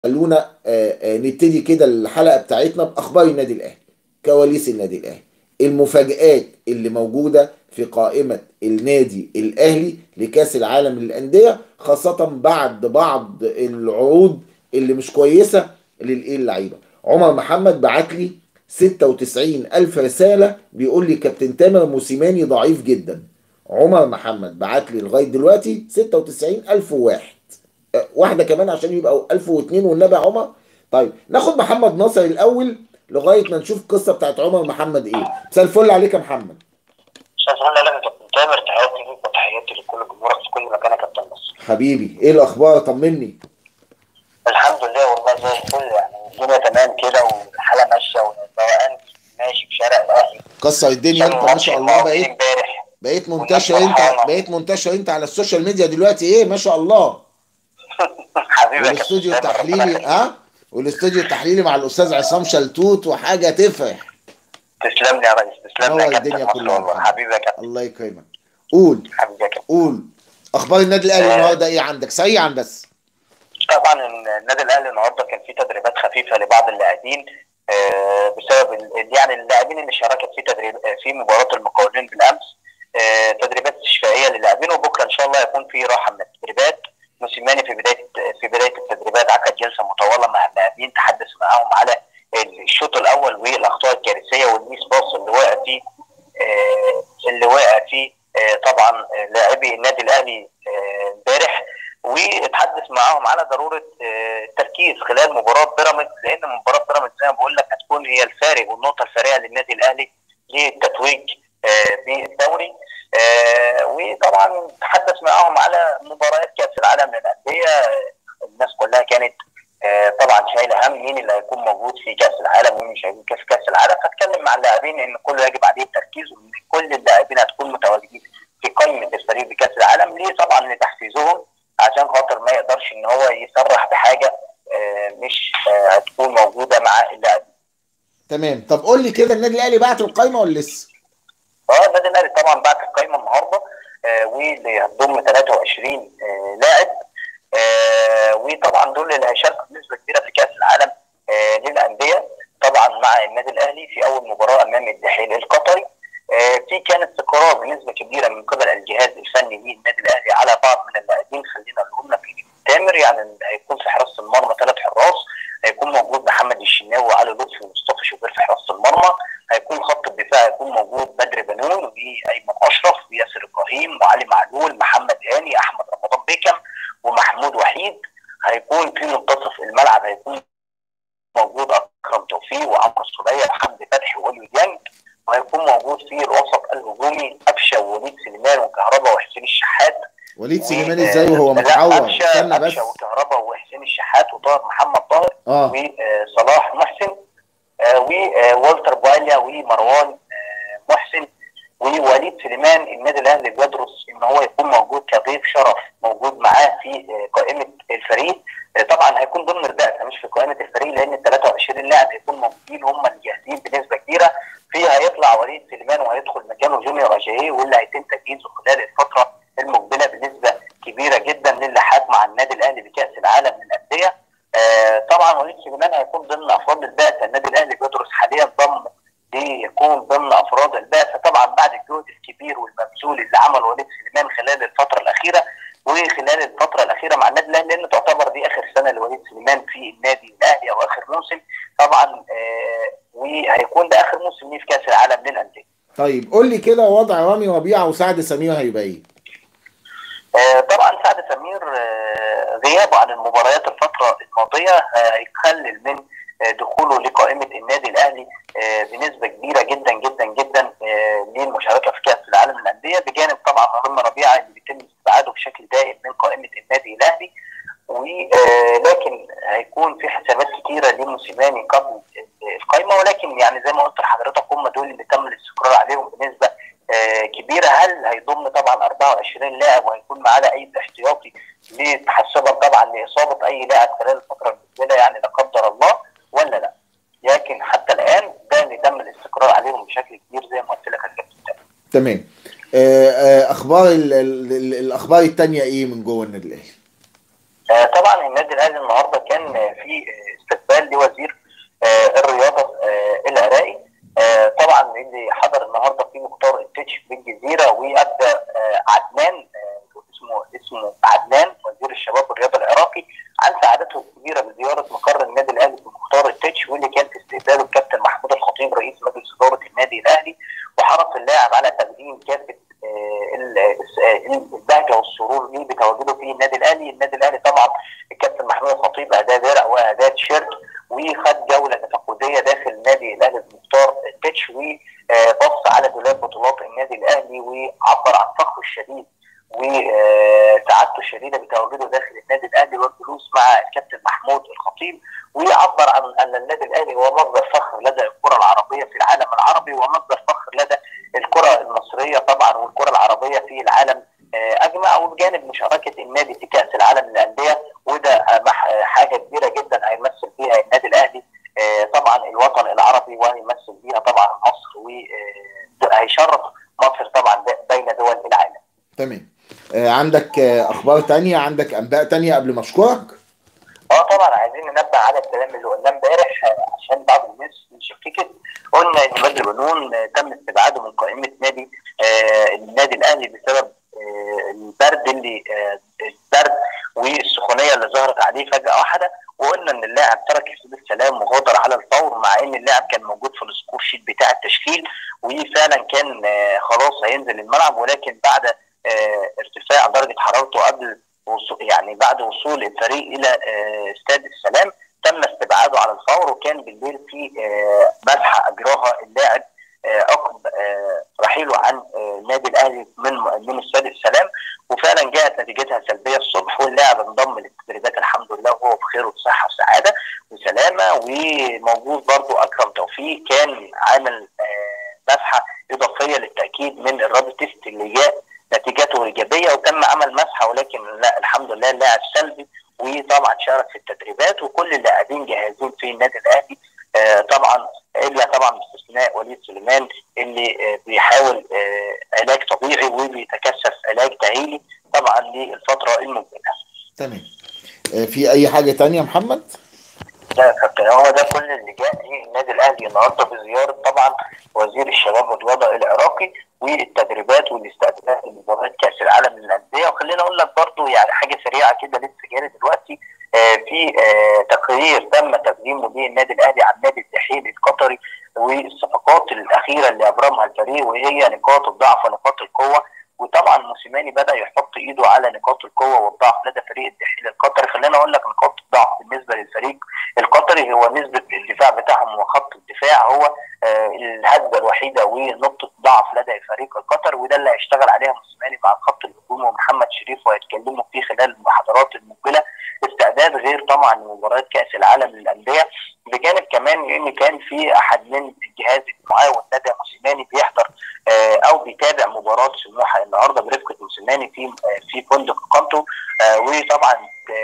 خلونا نبتدي كده الحلقة بتاعتنا بأخبار النادي الأهلي، كواليس النادي الأهلي، المفاجآت اللي موجودة في قائمة النادي الأهلي لكأس العالم للأندية، خاصة بعد بعض العروض اللي مش كويسة للعيبة. عمر محمد بعت لي 96 ألف رسالة بيقول لي كابتن تامر موسيماني ضعيف جدا. عمر محمد بعت لي لغاية دلوقتي 96 ألف واحد، واحده كمان عشان يبقى 1002 والنبي يا عمر. طيب ناخد محمد ناصر الاول لغايه ما نشوف القصه بتاعت عمر محمد ايه. مساء الفل عليك يا محمد. استاذ هلا لك يا كابتن تامر، تحياتي ليك وتحياتي لكل جمهورك في كل مكان يا كابتن مصر. حبيبي ايه الاخبار؟ طمني. الحمد لله والله زي الفل، يعني الدنيا تمام كده والحاله ماشيه والروقان ماشي في شارع الاهلي كسر الدنيا عشان انت ما ماتش شاء الله. المقاولين بقيت امبارح بقيت والناس منتشر انت فرحانه. بقيت منتشر انت على السوشيال ميديا دلوقتي، ايه ما شاء الله. حبيبي يا كابتن والاستوديو تامر ربنا التحليلي يخليك. والاستوديو التحليلي مع الاستاذ عصام شلتوت وحاجه تفرح. تسلم لي يا ريس، تسلم لي يا منور كابتن الدنيا مصر كلها يا والله، محمد. حبيبي يا كابتن. الله يكرمك. قول. حبيبي يا كابتن. قول. اخبار النادي الاهلي آه النهارده ايه عندك سريعا بس؟ طبعا النادي الاهلي النهارده كان فيه تدريبات خفيفه لبعض اللاعبين، بسبب يعني اللاعبين اللي شاركت في تدريب في مباراه المقاولين بالامس. تدريبات استشفائيه للاعبين، وبكره ان شاء الله يكون في راحه من التدريبات. موسيماني في بدايه التدريبات عقد جلسه مطوله مع اللاعبين، تحدث معاهم على الشوط الاول والاخطاء الكارثيه والميس باص اللي وقع فيه طبعا لاعبي النادي الاهلي امبارح. واتحدث معاهم على ضروره التركيز خلال مباراه بيراميدز، لان مباراه بيراميدز زي ما بقول لك هتكون هي الفارق والنقطه الفارقه للنادي الاهلي للتتويج بالدوري. وطبعا تحدث معاهم على مباريات كاس العالم للانديه. الناس كلها كانت طبعا شايله هم مين اللي هيكون موجود في كاس العالم ومين مش هيكون في كاس العالم. فاتكلم مع اللاعبين ان كله يجب عليه التركيز، وان كل اللاعبين هتكون متواجدين في قائمه الفريق بكاس العالم. ليه؟ طبعا لتحفيزهم، عشان خاطر ما يقدرش ان هو يسرح بحاجه مش هتكون موجوده مع اللاعبين. تمام. طب قول لي كده، النادي الاهلي بعت القايمه ولا لسه؟ النادي الاهلي طبعا بعت القائمه النهارده، واللي هتضم 23 لاعب. وطبعا دول اللي هيشاركوا بنسبه كبيره في كاس العالم للانديه، طبعا مع النادي الاهلي في اول مباراه امام الدحيل القطري. في كان استقرار بنسبه كبيره من قبل الجهاز الفني للنادي الاهلي على بعض من اللاعبين. خلينا نقول لك في تامر، يعني هيكون في حراسه المرمى 3 حراس، هيكون موجود محمد الشناوي وعلي لطفي ومصطفى شوبير في حراسه المرمى. هيكون خط الدفاع هيكون موجود بدر بنون وايمن اشرف وياسر ابراهيم وعلي معلول محمد هاني احمد رمضان بيكم ومحمود وحيد. هيكون في منتصف الملعب هيكون موجود اكرم توفيق وعمرو السوليه وحمدي فتحي واوليو ديانج. وهيكون موجود في الوسط الهجومي قفشه ووليد سليمان وكهربا وحسين الشحات. وليد سليمان ازاي وهو لا، متعور؟ قفشه استنى قفشه بس. وكهربا وحسين الشحات وطاهر محمد طاهر اه وصلاح محسن وولتر بواليا ومروان محسن ووليد سليمان. النادي الاهلي بيدرس ان هو يكون موجود كضيف شرف موجود معاه في قائمه الفريق. طبعا هيكون ضمن البعثه مش في قائمه الفريق، لان ال 23 لاعب هيكون موجودين هم الجاهزين بنسبه كبيره. فيها هيطلع وليد سليمان وهيدخل مكانه جونيور اجاييه، واللي هيتم تجهيزه خلال الفتره المقبله بنسبه كبيره جدا للحاق مع النادي الاهلي بكاس العالم للانديه. طبعا وليد سليمان هيكون ضمن افراد البعثه. النادي الاهلي بيدرس حاليا ضمه ليكون ضمن افراد البعثه، طبعا بعد الجهد الكبير والمبذول اللي عمله وليد سليمان خلال الفتره الاخيره وخلال الفتره الاخيره مع النادي الاهلي، لان تعتبر دي اخر سنه لوليد سليمان في النادي الاهلي او اخر موسم طبعا. وهيكون ده اخر موسم ليه في كاس العالم للانديه. طيب قول لي كده، وضع رامي ربيعه وسعد سمير هيبقى ايه؟ طبعا سعد سمير غيابه عن المباريات الفتره الماضيه هيقلل من دخوله لقائمه النادي الاهلي بنسبه كبيره جدا جدا جدا للمشاركه في كاس العالم للانديه، بجانب طبعا رامي ربيعه اللي بيتم استبعاده بشكل دائم من قائمه النادي الاهلي. ولكن هيكون في حسابات كتيره لموسيماني قبل القائمه، ولكن يعني زي ما قلت لحضرتك هم دول اللي تم الاستقرار عليهم بنسبه كبيره. هل هيضم طبعا 24 لاعب وهيكون معاه اي احتياطي تحسبا طبعا لاصابه اي لاعب خلال الفتره المقبله يعني لا قدر الله ولا لا؟ لكن حتى الان ده اللي تم الاستقرار عليهم بشكل كبير زي ما قلت لك يا كابتن. تمام. اخبار الاخبار التانية ايه من جوه النادي الاهلي؟ طبعا النادي الاهلي النهارده كان في في استقبال لوزير الرياضه العراقي. طبعا اللي حضر النهارده في مختار التتش بالجزيره، وابدا عدنان اسمه عدنان وزير الشباب والرياضه العراقي عن سعادته الكبيره بزياره مقر النادي الاهلي في مختار التتش، واللي كان في استقباله الكابتن محمود الخطيب رئيس مجلس اداره النادي الاهلي، وحرص اللاعب على تقديم كافه البهجه والسرور ليه بتواجده في النادي الاهلي. النادي الاهلي طبعا الكابتن محمود الخطيب اهداه درع واهداه تيشيرت، وخد جوله تفقديه داخل النادي الاهلي في مختار التتش، وبص على دولاب بطولات النادي الاهلي، وعبر عن فخره الشديد وسعادته الشديده بتواجده داخل النادي الاهلي والجلوس مع الكابتن محمود الخطيب، وعبر عن ان النادي الاهلي هو مصدر فخر لدى الكره العربيه في العالم العربي، ومصدر فخر لدى الكره المصريه طبعا والكره العربيه في العالم اجمع، وبجانب مشاركه النادي في كاس العالم للانديه، وده حاجه كبيره جدا هيمثل فيها النادي الاهلي طبعا الوطن العربي، وهيمثل فيها طبعا مصر، وهيشرف مصر طبعا بين دول العالم. تمام. عندك اخبار تانية، عندك انباء تانية قبل ما اشكرك؟ طبعا عايزين ننبه على الكلام اللي قلناه امبارح عشان بعض الناس شككت. قلنا ان بدر بنون تم استبعاده من قائمه النادي الاهلي بسبب البرد والسخونيه اللي ظهرت عليه فجاه واحده، وقلنا ان اللاعب ترك حدود السلام وغادر على الفور، مع ان اللاعب كان موجود في السكور شيت بتاع التشكيل، وفعلا كان خلاص هينزل الملعب، ولكن بعد ارتفاع درجه حرارته يعني بعد وصول الفريق الى استاد السلام تم استبعاده على الفور، وكان بالليل في مسحه اجراها اللاعب عقب رحيله عن النادي الاهلي من استاد السلام، وفعلا جاءت نتيجتها سلبيه الصبح، واللاعب انضم للتدريبات الحمد لله وهو بخير وبصحه وسعاده وسلامه. وموجود برضه اكرم توفيق كان عامل مسحه اضافيه للتاكيد من الرابط تيست اللي جاء نتيجته ايجابيه، وتم عمل مسحه، ولكن لا الحمد لله اللاعب سلبي، وطبعا شارك في التدريبات، وكل اللاعبين جاهزين في النادي الاهلي طبعا، الا طبعا باستثناء وليد سليمان اللي بيحاول علاج طبيعي وبيتكثف علاج تاهيلي طبعا للفتره المقبله. تمام. في اي حاجه تانية يا محمد؟ لا يا كابتن، هو ده كل اللي جاء ليه النادي الاهلي النهارده بزياره طبعا وزير الشباب والرياضه العراقي، والتدريبات والاستعدادات لمباراه كاس العالم للانديه. وخليني اقول لك برضو يعني حاجه سريعه كده لسه جاري دلوقتي في تقرير تم تقديمه للنادي الاهلي عن نادي الدحيل القطري والصفقات الاخيره اللي ابرمها الفريق، وهي نقاط الضعف ونقاط القوه. وطبعا موسيماني بدا يحط ايده على نقاط القوه والضعف لدى فريق الدحيل القطري. خليني اقول لك نقاط الضعف بالنسبه للفريق القطري هو نسبه الدفاع بتاعهم، وخط الدفاع هو الهجه الوحيده ونقطه ضعف لدى الفريق القطري، وده اللي هيشتغل عليها موسيماني مع خط الهجوم ومحمد شريف، وهيتكلموا فيه خلال المحاضرات المقبله، استعداد غير طبعا لمباراه كاس العالم للانديه. بجانب كمان ان كان في احد من الجهاز المعاون لدى موسيماني بيحضر او بيتابع مباراه سموحه النهارده برفقه موسيماني في فندق اقامته، وطبعا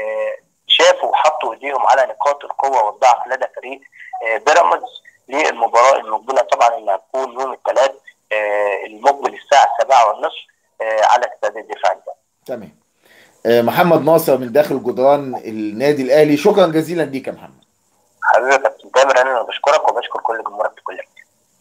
شافوا وحطوا ايديهم على نقاط القوه والضعف لدى فريق بيراميدز للمباراه المقبله طبعا اللي هتكون يوم الثلاث المقبل الساعه 7:30 على استاد الدفاع ده. تمام. محمد ناصر من داخل جدران النادي الاهلي، شكرا جزيلا ليك يا محمد. حبيبي يا كابتن تامر، انا بشكرك وبشكر كل جمهورك بكل خير.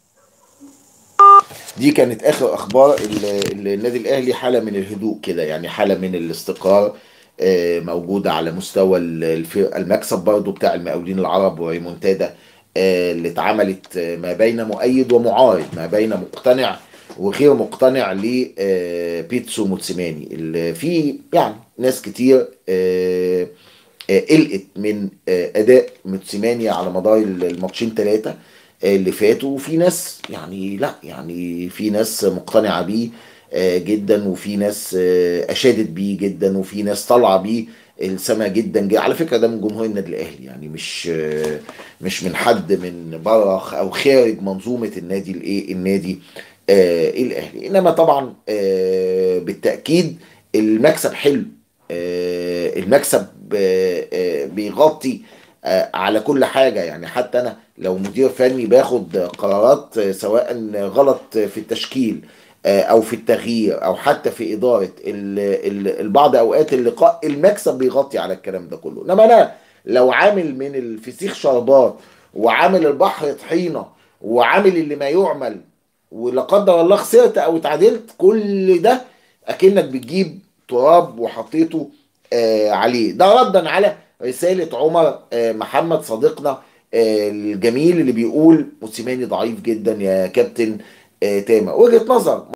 دي كانت اخر اخبار النادي الاهلي، حاله من الهدوء كده، يعني حاله من الاستقرار موجوده على مستوى المكسب برضو بتاع المقاولين العرب وريمونتادا اللي اتعملت ما بين مؤيد ومعارض، ما بين مقتنع وغير مقتنع لبيتسو موتسيماني، اللي في يعني ناس كتير قلقت من اداء موتسيماني على مدار الماتشين 3 اللي فاتوا، وفي ناس يعني لا، يعني في ناس مقتنعه بيه جدا، وفي ناس اشادت بيه جدا، وفي ناس طالعه بيه السما جدا. على فكره ده من جمهور النادي الاهلي، يعني مش من حد من بره او خارج منظومه النادي الاهلي. انما طبعا بالتاكيد المكسب حلو، المكسب بيغطي على كل حاجة. يعني حتى أنا لو مدير فني باخد قرارات سواء غلط في التشكيل أو في التغيير أو حتى في إدارة البعض أوقات اللقاء، المكسب بيغطي على الكلام ده كله. إنما أنا لو عامل من الفسيخ شربات وعامل البحر طحينه وعامل اللي ما يعمل، ولا قدر الله خسرت او اتعادلت، كل ده اكنك بتجيب تراب وحطيته عليه. ده ردا على رسالة عمر محمد صديقنا الجميل اللي بيقول موسيماني ضعيف جدا يا كابتن تامر. وجهة نظر